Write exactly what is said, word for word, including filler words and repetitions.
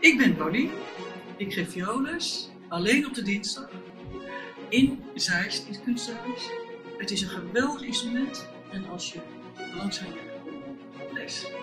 Ik ben Paulien. Ik geef violes alleen op de dinsdag in Zeist, in het kunstenhuis. Het is een geweldig instrument en als je langzaam hebt, les.